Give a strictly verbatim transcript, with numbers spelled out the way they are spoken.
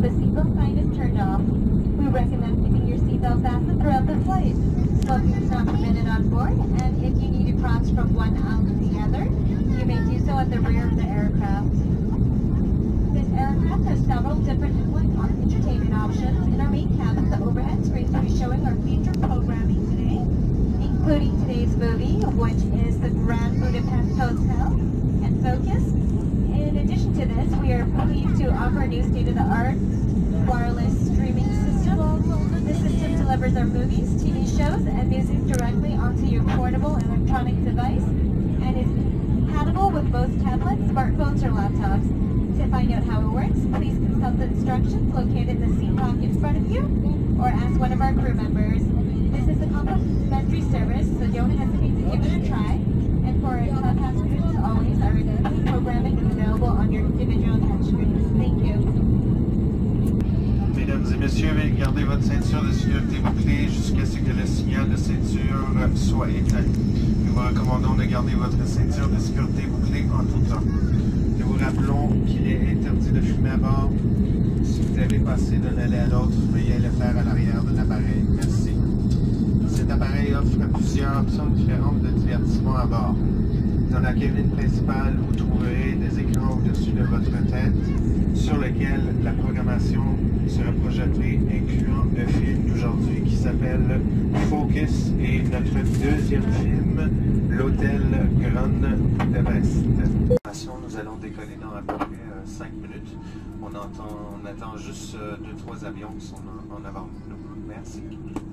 the seatbelt sign is turned off. We recommend keeping your seatbelt fastened throughout the flight. Smoking is not permitted on board, and if you need to cross from one aisle to the other, you may do so at the rear of the aircraft. This aircraft has several different entertainment options. In our main cabin, the overhead screens will be showing our featured programming today, including today's movie, which is the Grand Budapest Hotel and Focus. In addition to this, we are pleased to offer a new state-of-the-art wireless streaming system. This system delivers our movies, T V shows, and music directly onto your portable electronic device and is compatible with most tablets, smartphones, or laptops. To find out how it works, please consult the instructions located in the seat pocket in front of you or ask one of our crew members. This is a complimentary service, so don't hesitate to give it a try. And for our club passengers, as always, our programming is available on your individual touch screens. Thank you. Mesdames et messieurs, veuillez garder votre ceinture de sécurité bouclée jusqu'à ce que le signal de ceinture soit éteint. Nous vous recommandons de garder votre ceinture de sécurité bouclée en tout temps. Nous vous rappelons qu'il est interdit de fumer à bord. Si vous devez passer d'un allée à l'autre, veuillez le faire à l'arrière de l'appareil. Merci. Cet appareil offre plusieurs options différentes de divertissement à bord. Dans la cabine principale, vous trouverez des écrans au-dessus de votre tête sur lesquels la programmation sera projetée, incluant le film d'aujourd'hui qui s'appelle Focus et notre deuxième film, L'Hôtel Grand Budapest. Nous allons décoller dans à peu près cinq minutes. On, entend, on attend juste deux trois avions qui sont en, en avant de nous. Merci.